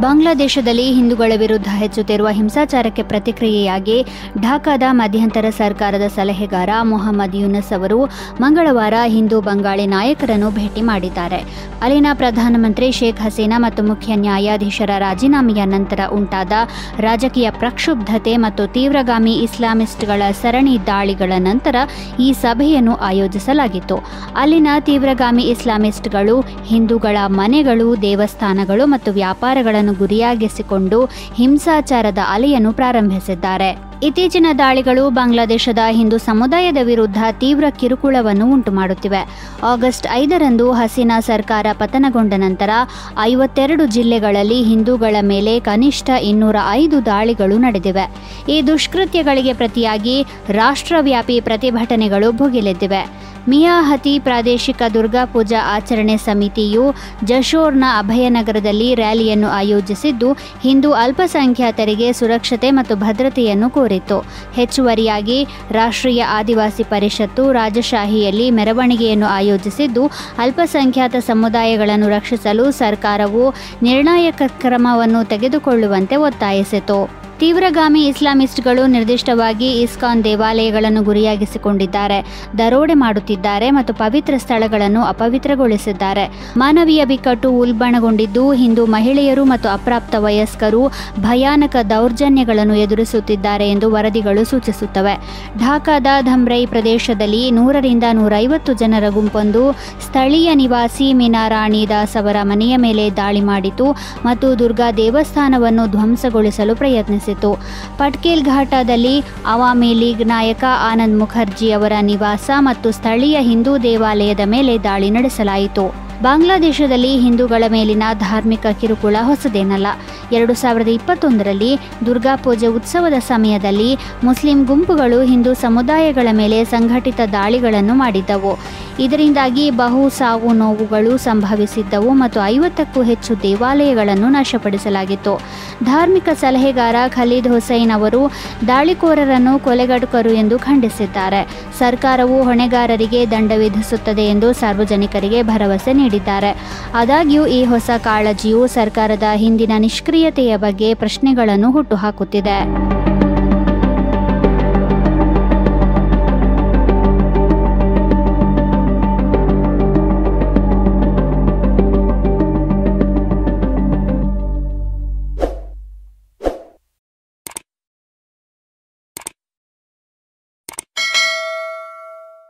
ಬಾಂಗ್ಲಾದೇಶದಲ್ಲಿ ಹಿಂದೂಗಳ ವಿರುದ್ಧ ಹೆಚ್ಚುತ್ತಿರುವ ಹಿಂಸಾಚಾರಕ್ಕೆ ಪ್ರತಿಕ್ರಿಯೆಯಾಗಿ ಢಾಕಾದ ಮಧ್ಯಂತರ ಸರ್ಕಾರದ ಸಲಹೆಗಾರ ಮೊಹಮ್ಮದ್ ಯೂನಸ್ ಅವರು ಮಂಗಳವಾರ ಹಿಂದೂ ಬಂಗಾಳಿ ನಾಯಕರನ್ನು ಭೇಟಿ ಮಾಡಿದ್ದಾರೆ. ಅಲ್ಲಿನ ಪ್ರಧಾನಮಂತ್ರಿ ಶೇಖ್ ಹಸೀನಾ ಮತ್ತು ಮುಖ್ಯ ನ್ಯಾಯಾಧೀಶರ ರಾಜೀನಾಮೆಯ ನಂತರ ಉಂಟಾದ ರಾಜಕೀಯ ಪ್ರಕ್ಷುಬ್ಧತೆ ಮತ್ತು ತೀವ್ರಗಾಮಿ ಇಸ್ಲಾಮಿಸ್ಟ್ಗಳ ಸರಣಿ ದಾಳಿಗಳ ನಂತರ ಈ ಸಭೆಯನ್ನು ಆಯೋಜಿಸಲಾಗಿತ್ತು. ಅಲ್ಲಿನ ತೀವ್ರಗಾಮಿ ಇಸ್ಲಾಮಿಸ್ಟ್ಗಳು ಹಿಂದೂಗಳ ಮನೆಗಳು, ದೇವಸ್ಥಾನಗಳು ಮತ್ತು ವ್ಯಾಪಾರಗಳನ್ನು ಗುರಿಯಾಗಿಸಿಕೊಂಡು ಹಿಂಸಾಚಾರದ ಅಲೆಯನ್ನು ಪ್ರಾರಂಭಿಸಿದ್ದಾರೆ. ಇತ್ತೀಚಿನ ದಾಳಿಗಳು ಬಾಂಗ್ಲಾದೇಶದ ಹಿಂದೂ ಸಮುದಾಯದ ವಿರುದ್ಧ ತೀವ್ರ ಕಿರುಕುಳವನ್ನು ಉಂಟುಮಾಡುತ್ತಿವೆ. ಆಗಸ್ಟ್ 5ರಂದು ಹಸೀನಾ ಸರ್ಕಾರ ಪತನಗೊಂಡ ನಂತರ 52 ಜಿಲ್ಲೆಗಳಲ್ಲಿ ಹಿಂದೂಗಳ ಮೇಲೆ ಕನಿಷ್ಠ 205 ದಾಳಿಗಳು ನಡೆದಿವೆ. ಈ ದುಷ್ಕೃತ್ಯಗಳಿಗೆ ಪ್ರತಿಯಾಗಿ ರಾಷ್ಟ್ರವ್ಯಾಪಿ ಪ್ರತಿಭಟನೆಗಳು ಭುಗಿಲೆದ್ದಿವೆ. ಮಿಯಾಹತಿ ಪ್ರಾದೇಶಿಕ ದುರ್ಗಾ ಪೂಜಾ ಆಚರಣೆ ಸಮಿತಿಯು ಜಶೋರ್ನ ಅಭಯನಗರದಲ್ಲಿ ರ್ಯಾಲಿಯನ್ನು ಆಯೋಜಿಸಿದ್ದು, ಹಿಂದೂ ಅಲ್ಪಸಂಖ್ಯಾತರಿಗೆ ಸುರಕ್ಷತೆ ಮತ್ತು ಭದ್ರತೆಯನ್ನು ಕೋರಿತು. ಹೆಚ್ಚುವರಿಯಾಗಿ ರಾಷ್ಟ್ರೀಯ ಆದಿವಾಸಿ ಪರಿಷತ್ತು ರಾಜಶಾಹಿಯಲ್ಲಿ ಮೆರವಣಿಗೆಯನ್ನು ಆಯೋಜಿಸಿದ್ದು, ಅಲ್ಪಸಂಖ್ಯಾತ ಸಮುದಾಯಗಳನ್ನು ರಕ್ಷಿಸಲು ಸರ್ಕಾರವು ನಿರ್ಣಾಯಕ ಕ್ರಮವನ್ನು ತೆಗೆದುಕೊಳ್ಳುವಂತೆ ಒತ್ತಾಯಿಸಿತು. ತೀವ್ರಗಾಮಿ ಇಸ್ಲಾಮಿಸ್ಟ್ಗಳು ನಿರ್ದಿಷ್ಟವಾಗಿ ಇಸ್ಕಾನ್ ದೇವಾಲಯಗಳನ್ನು ಗುರಿಯಾಗಿಸಿಕೊಂಡಿದ್ದಾರೆ, ದರೋಡೆ ಮಾಡುತ್ತಿದ್ದಾರೆ ಮತ್ತು ಪವಿತ್ರ ಸ್ಥಳಗಳನ್ನು ಅಪವಿತ್ರಗೊಳಿಸಿದ್ದಾರೆ. ಮಾನವೀಯ ಬಿಕ್ಕಟ್ಟು ಉಲ್ಬಣಗೊಂಡಿದ್ದು, ಹಿಂದೂ ಮಹಿಳೆಯರು ಮತ್ತು ಅಪ್ರಾಪ್ತ ವಯಸ್ಕರು ಭಯಾನಕ ದೌರ್ಜನ್ಯಗಳನ್ನು ಎದುರಿಸುತ್ತಿದ್ದಾರೆ ಎಂದು ವರದಿಗಳು ಸೂಚಿಸುತ್ತವೆ. ಢಾಕಾದ ಧಮ್ರೈ ಪ್ರದೇಶದಲ್ಲಿ 100ರಿಂದ 150 ಜನರ ಗುಂಪೊಂದು ಸ್ಥಳೀಯ ನಿವಾಸಿ ಮೀನಾರಾಣಿ ದಾಸ್ ಅವರ ಮನೆಯ ಮೇಲೆ ದಾಳಿ ಮಾಡಿತು ಮತ್ತು ದುರ್ಗಾ ದೇವಸ್ಥಾನವನ್ನು ಧ್ವಂಸಗೊಳಿಸಲು ಪ್ರಯತ್ನಿಸಿತು. ಪಟ್ಕೇಲ್ ಘಾಟದಲ್ಲಿ ಅವಾಮಿ ಲೀಗ್ ನಾಯಕ ಆನಂದ್ ಮುಖರ್ಜಿ ಅವರ ನಿವಾಸ ಮತ್ತು ಸ್ಥಳೀಯ ಹಿಂದೂ ದೇವಾಲಯದ ಮೇಲೆ ದಾಳಿ ನಡೆಸಲಾಯಿತು. ಬಾಂಗ್ಲಾದೇಶದಲ್ಲಿ ಹಿಂದೂಗಳ ಮೇಲಿನ ಧಾರ್ಮಿಕ ಕಿರುಕುಳ ಹೊಸದೇನಲ್ಲ. 2021ರಲ್ಲಿ ದುರ್ಗಾ ಪೂಜೆ ಉತ್ಸವದ ಸಮಯದಲ್ಲಿ ಮುಸ್ಲಿಂ ಗುಂಪುಗಳು ಹಿಂದೂ ಸಮುದಾಯಗಳ ಮೇಲೆ ಸಂಘಟಿತ ದಾಳಿಗಳನ್ನು ಮಾಡಿದ್ದವು. ಇದರಿಂದಾಗಿ ಬಹು ಸಾವು ನೋವುಗಳು ಸಂಭವಿಸಿದ್ದವು ಮತ್ತು 50ಕ್ಕೂ ಹೆಚ್ಚು ದೇವಾಲಯಗಳನ್ನು ನಾಶಪಡಿಸಲಾಗಿತ್ತು. ಧಾರ್ಮಿಕ ಸಲಹೆಗಾರ ಖಲೀದ್ ಹುಸೈನ್ ಅವರು ದಾಳಿಕೋರರನ್ನು ಕೊಲೆಗಡುಕರು ಎಂದು ಖಂಡಿಸಿದ್ದಾರೆ. ಸರ್ಕಾರವು ಹೊಣೆಗಾರರಿಗೆ ದಂಡ ವಿಧಿಸುತ್ತದೆ ಎಂದು ಸಾರ್ವಜನಿಕರಿಗೆ ಭರವಸೆ ನೀಡಿದ್ದಾರೆ. ಆದಾಗ್ಯೂ ಈ ಹೊಸ ಕಾಳಜಿಯು ಸರ್ಕಾರದ ಹಿಂದಿನ ನಿಷ್ಕ್ರಿಯತೆಯ ಬಗ್ಗೆ ಪ್ರಶ್ನೆಗಳನ್ನು ಹುಟ್ಟುಹಾಕುತ್ತಿದೆ.